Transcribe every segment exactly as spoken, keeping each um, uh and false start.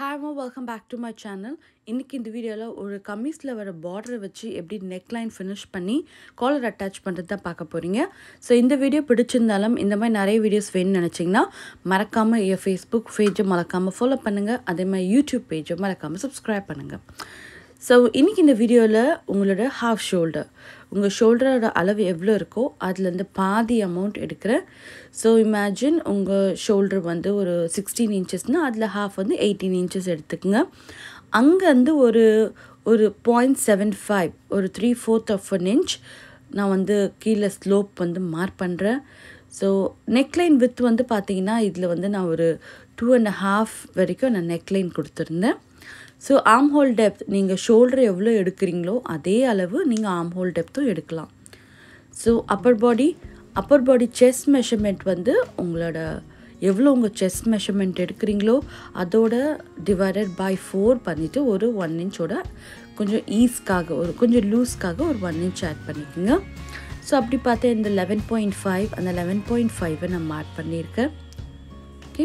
Hi, everyone, welcome back to my channel. இன்னைக்கு இந்த வீடியோல ஒரு கமீஸ்ல வர border வச்சு எப்படி neckline finish பண்ணி collar attach பண்றது தான் பார்க்க போறீங்க. சோ இந்த வீடியோ பிடிச்சிருந்தாலும் இந்த மாதிரி நிறைய வீடியோஸ் வேணும்னு நினைச்சீங்கன்னா மறக்காம என் Facebook page மறக்காம follow பண்ணுங்க. அதே மாதிரி YouTube page மறக்காம subscribe பண்ணுங்க. So இன்னைக்கு இந்த வீடியோல உங்களோட half shoulder உங்க ஷோல்டரோட அளவு எவ்வளவு இருக்கோ அதுல இருந்து பாதி amount எடுக்கிறேன். So imagine உங்க ஷோல்டர் வந்து ஒரு sixteen inchesனா அதுல half வந்து eighteen inches எடுத்துக்கங்க. அங்க இருந்து ஒரு ஒரு zero point seven five ஒரு three fourths of an inch நான் வந்து கீழ ஸ்லோப் வந்து மார்க் பண்றேன். So neckline width வந்து பாத்தீங்கன்னா இதுல வந்து நான் ஒரு two and a half வரைக்கும் நான் neckline கொடுத்திருந்தேன். So armhole depth நீங்க shoulder எவ்வளவு எடுக்கறீங்களோ அதே அளவு நீங்க armhole depthம் எடுக்கலாம். So upper body upper body chest measurement வந்து உங்களோட எவ்வளவு உங்க chest measurement எடுக்கறீங்களோ அதோட divided by four பண்ணிட்டு ஒரு one inch ஓட கொஞ்சம் ஈஸ்காக ஒரு கொஞ்சம் லூஸ்காக ஒரு one inch ஆட் பண்ணிக்கங்க. So அப்படி பார்த்தா இந்த eleven point five அந்த eleven point five நான் மார்க் பண்ணியிருக்கேன். ஓகே.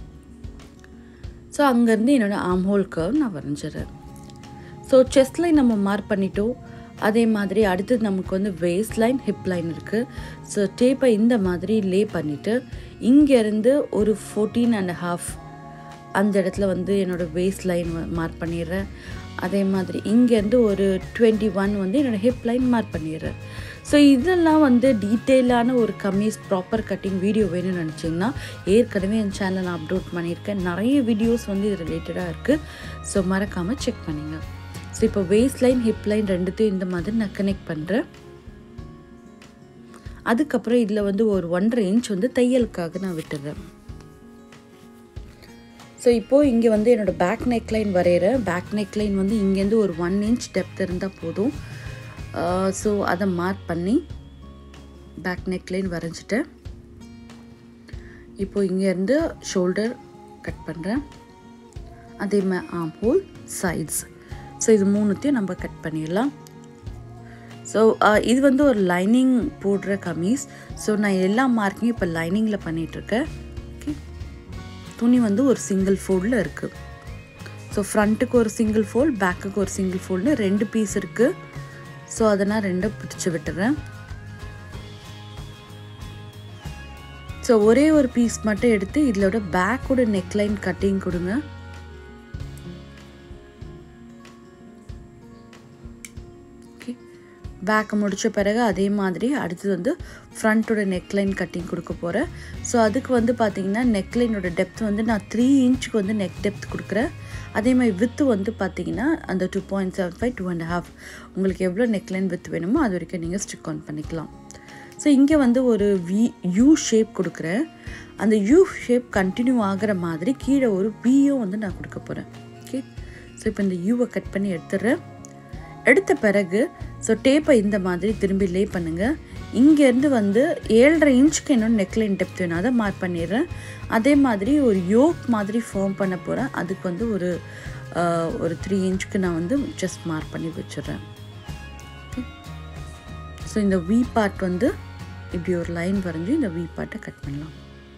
So அங்க இருந்து என்னோட armhole curve நான் வரைஞ்சறேன். So chest line நம்ம மார்க் பண்ணிட்டோம். அதே மாதிரி அடுத்து நமக்கு வந்து waist line hip line இருக்கு. So டேப்பை இந்த மாதிரி லே பண்ணிட்டு இங்க இருந்து ஒரு fourteen and a half அந்த இடத்துல வந்து என்னோட waist line மார்க் பண்ணிறேன். அதே மாதிரி இங்க இருந்து ஒரு twenty-one வந்து என்னோட hip line மார்க் பண்ணிறேன். So இதெல்லாம் வந்து டீடைலான ஒரு கமீஸ் ப்ராப்பர் கட்டிங் வீடியோ வேணும்னு நினைச்சீங்கன்னா ஏற்கனவே என் சேனல்ல அப்லோட் பண்ணியிருக்கேன். நிறைய வீடியோஸ் வந்து இது ரிலேட்டடா இருக்கு. So மறக்காம செக் பண்ணுங்க. So இப்போ waist line hip line ரெண்டுத்தையும் இந்த மாதிரி நான் கனெக்ட் பண்றேன். அதுக்கு அப்புறம் இதுல வந்து ஒரு one and a half inch வந்து தையலுக்காக நான் விட்டுறேன். So இப்போ இங்க வந்து என்னோட பேக் neckline வரையறேன். பேக் neckline வந்து இங்க இருந்து ஒரு one inch depth இருந்தா போதும். ஸோ அதை மார்க் பண்ணி பேக் neckline வரைஞ்சிட்டேன். இப்போ இங்கேருந்து ஷோல்டர் கட் பண்ணுறேன். அதே மாதிரி ஆம் ஹோல் சைட்ஸ். ஸோ இது மூணுத்தையும் நம்ம கட் பண்ணிடலாம். ஸோ இது வந்து ஒரு லைனிங் போடுற கமீஸ். ஸோ நான் எல்லா மார்க்கையும் இப்போ லைனிங்கில் பண்ணிகிட்ருக்கேன். ஓகே. துணி வந்து ஒரு சிங்கிள் ஃபோல்டில் இருக்குது. ஸோ ஃப்ரண்ட்டுக்கு ஒரு சிங்கிள் ஃபோல்ட் பேக்குக்கு ஒரு சிங்கிள் ஃபோல்டுன்னு ரெண்டு பீஸ் இருக்குது. ஸோ அதை நான் ரெண்டும் பிடிச்சு விட்டுறேன். ஸோ ஒரே ஒரு பீஸ் மட்டும் எடுத்து இதோட பேக்கோட நெக்லைன் கட்டிங் கொடுங்க. ஓகே. பேக் முடிச்ச பிறகு அதே மாதிரி அடுத்தது வந்து ஃப்ரண்ட்டோட நெக்லைன் கட்டிங் கொடுக்க போகிறேன். ஸோ அதுக்கு வந்து பார்த்தீங்கன்னா நெக்லைனோட டெப்த் வந்து நான் த்ரீ இன்ச்சுக்கு வந்து நெக் டெப்த் கொடுக்குறேன். அதே மாதிரி வித்து வந்து பார்த்தீங்கன்னா அந்த two point seven five two and half உங்களுக்கு எவ்வளோ நெக்லைன் வித் வேணுமோ அது வரைக்கும் நீங்கள் ஸ்டிக் ஆன் பண்ணிக்கலாம். ஸோ இங்கே வந்து ஒரு வி யூ ஷேப் கொடுக்குறேன். அந்த யூ ஷேப் கண்டினியூ ஆகிற மாதிரி கீழே ஒரு வியும் வந்து நான் கொடுக்க போகிறேன். ஓகே. ஸோ இப்போ இந்த யூவை கட் பண்ணி எடுத்துடுறேன். எடுத்த பிறகு ஸோ டேப்பை இந்த மாதிரி திரும்பி லே பண்ணுங்கள். இங்கேருந்து வந்து ஏழரை இன்ச்சுக்கு என்னோட நெக்லைன் டெப்த் வேணும் அதை மார்க் பண்ணிடுறேன். அதே மாதிரி ஒரு யோக் மாதிரி ஃபார்ம் பண்ண போகிறேன். அதுக்கு வந்து ஒரு ஒரு த்ரீ இன்ச்சுக்கு நான் வந்து ஜஸ்ட் மார்க் பண்ணி வச்சிடுறேன். ஓகே. ஸோ இந்த வி பார்ட் வந்து இப்படி ஒரு லைன் வரைஞ்சி இந்த வி பார்ட்டை கட் பண்ணலாம்.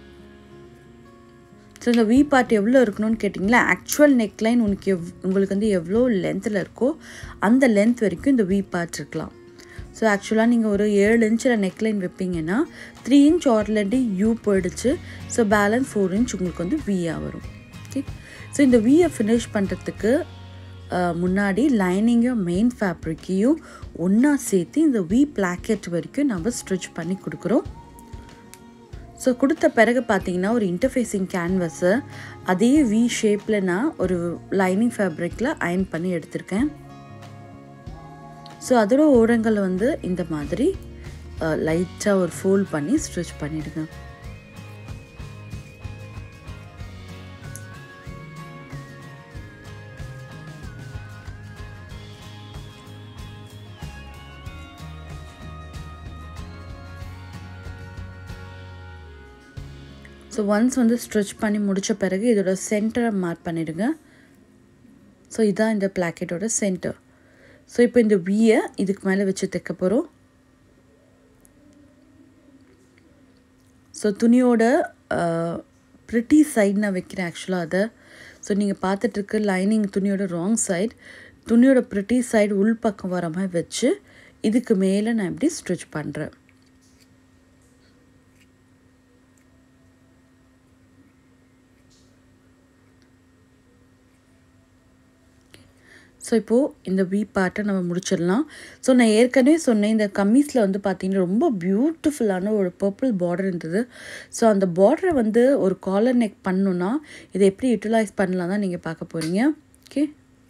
ஸோ இந்த வி பார்ட் எவ்வளோ இருக்கணும்னு கேட்டிங்களா ஆக்சுவல் நெக்லைன் உனக்கு எவ் உங்களுக்கு வந்து எவ்வளோ லென்த்தில் இருக்கோ அந்த லென்த் வரைக்கும் இந்த வி பார்ட் இருக்கலாம். ஸோ ஆக்சுவலாக நீங்கள் ஒரு ஏழு இன்ச்சில் நெக்லைன் வைப்பீங்கன்னா த்ரீ இன்ச் ஆர்லேருந்து யூ போயிடுச்சு. ஸோ பேலன்ஸ் ஃபோர் இன்ச் உங்களுக்கு வந்து வியாக வரும். ஓகே. ஸோ இந்த வியை ஃபினிஷ் பண்ணுறதுக்கு முன்னாடி லைனிங்கும் மெயின் ஃபேப்ரிக்கையும் ஒன்றா சேர்த்து இந்த வி பிளாக்கெட் வரைக்கும் நம்ம ஸ்டிச் பண்ணி கொடுக்குறோம். ஸோ கொடுத்த பிறகு பார்த்தீங்கன்னா ஒரு இன்டர்ஃபேஸிங் கேன்வஸை அதே வி ஷேப்பில் நான் ஒரு லைனிங் ஃபேப்ரிக்கில் அயன் பண்ணி எடுத்திருக்கேன். ஸோ அதோட ஓரங்களை வந்து இந்த மாதிரி லைட்டாக ஒரு ஃபோல்ட் பண்ணி ஸ்டிச் பண்ணிடுங்க. ஸோ ஒன்ஸ் வந்து ஸ்ட்ரிச் பண்ணி முடித்த பிறகு இதோட சென்டரை மார்க் பண்ணிடுங்க. ஸோ இதுதான் இந்த பிளாக்கெட்டோட சென்டர். ஸோ இப்போ இந்த வியை இதுக்கு மேலே வச்சு தைக்க போகிறோம். ஸோ துணியோட ப்ரிட்டி சைட் நான் வைக்கிறேன் ஆக்சுவலாக அதை. ஸோ நீங்கள் பார்த்துட்ருக்க லைனிங் துணியோட ராங் சைடு, துணியோட ப்ரிட்டி சைடு உள் பக்கம் வர மாதிரி வச்சு இதுக்கு மேலே நான் இப்படி ஸ்டிச் பண்ணுறேன். ஸோ இப்போது இந்த வி பார்ட்டை நம்ம முடிச்சிடலாம். ஸோ நான் ஏற்கனவே சொன்னேன், இந்த கம்மீஸில் வந்து பார்த்திங்கன்னா ரொம்ப பியூட்டிஃபுல்லான ஒரு பர்பிள் பார்டர் இருந்தது. ஸோ அந்த பார்டரை வந்து ஒரு காலர் நெக் பண்ணணுன்னா இதை எப்படி யூட்டிலைஸ் பண்ணலாம் தான் நீங்கள் பார்க்க போகிறீங்க. ஓகே,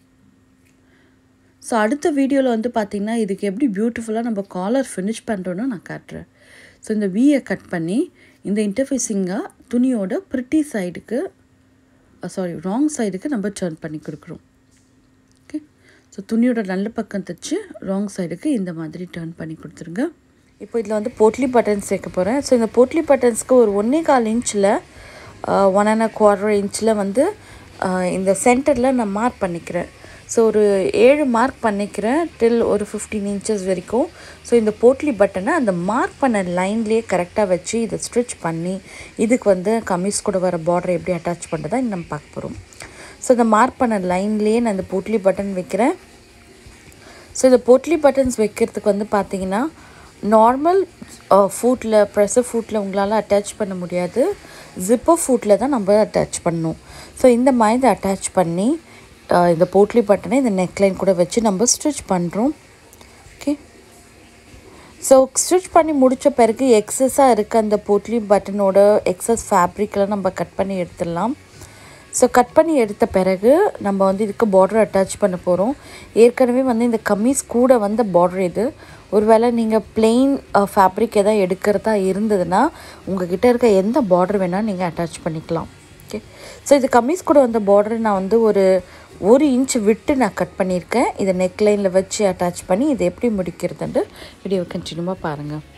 ஸோ அடுத்த வீடியோவில் வந்து பார்த்திங்கன்னா இதுக்கு எப்படி பியூட்டிஃபுல்லாக நம்ம காலர் ஃபினிஷ் பண்ணுறோன்னு நான் காட்டுறேன். ஸோ இந்த வியை கட் பண்ணி இந்த இன்டர்ஃபேஸிங்காக துணியோட ப்ரிட்டி சைடுக்கு சாரி ராங் சைடுக்கு நம்ம டர்ன் பண்ணி கொடுக்குறோம். ஸோ துணியோட நல்ல பக்கம் தைச்சு ராங் சைடுக்கு இந்த மாதிரி டர்ன் பண்ணி கொடுத்துருங்க. இப்போ இதில் வந்து போட்லி பட்டன்ஸ் சேர்க்க போகிறேன். ஸோ இந்த போட்லி பட்டன்ஸ்க்கு ஒரு ஒன்றே கால் இன்ச்சில் ஒன் அண்ட் குவார்டர் இன்ச்சில் வந்து இந்த சென்டரில் நான் மார்க் பண்ணிக்கிறேன். ஸோ ஒரு ஏழு மார்க் பண்ணிக்கிறேன் டில் ஒரு ஃபிஃப்டீன் இன்ச்சஸ் வரைக்கும். ஸோ இந்த போட்லி பட்டனை அந்த மார்க் பண்ண லைன்லேயே கரெக்டாக வச்சு இதை ஸ்டிச் பண்ணி இதுக்கு வந்து கம்மீஸ் கூட வர பார்டரை எப்படி அட்டாச் பண்ணுறதா நம்ம பார்க்க போகிறோம். ஸோ இந்த மார்க் பண்ண லைன்லேயே நான் இந்த போட்லி பட்டன் வைக்கிறேன். ஸோ இந்த போட்லி பட்டன்ஸ் வைக்கிறதுக்கு வந்து பார்த்திங்கன்னா நார்மல் ஃபூட்டில் ப்ரெஷர் ஃபூட்டில் உங்களால் அட்டாச் பண்ண முடியாது, ஜிப்பர் ஃபூட்டில் தான் நம்ம அட்டாச் பண்ணணும். ஸோ இந்த மாதிரி அட்டாச் பண்ணி இந்த போட்லி பட்டனை இந்த நெக்லைன் கூட வச்சு நம்ம ஸ்டிச் பண்ணுறோம். ஓகே, ஸோ ஸ்டிச் பண்ணி முடித்த பிறகு எக்ஸஸாக இருக்க அந்த போட்லி பட்டனோட எக்ஸஸ் ஃபேப்ரிக்கெலாம் நம்ம கட் பண்ணி எடுத்துடலாம். ஸோ கட் பண்ணி எடுத்த பிறகு நம்ம வந்து இதுக்கு பார்டர் அட்டாச் பண்ண போகிறோம். ஏற்கனவே வந்து இந்த கம்மீஸ் கூட வந்த பார்டர் இது. ஒருவேளை நீங்கள் பிளெயின் ஃபேப்ரிக் எதாவது எடுக்கிறதா இருந்ததுன்னா உங்கள்கிட்ட இருக்க எந்த பார்டர் வேணால் நீங்கள் அட்டாச் பண்ணிக்கலாம். ஓகே, ஸோ இது கம்மீஸ் கூட வந்த பார்டர் நான் வந்து ஒரு ஒரு இன்ச் விட்டு நான் கட் பண்ணியிருக்கேன். இதை நெக் லைனில் வச்சு அட்டாச் பண்ணி இதை எப்படி முடிக்கிறதுன்ட்டு வீடியோ கண்டினியூவாக பாருங்கள்.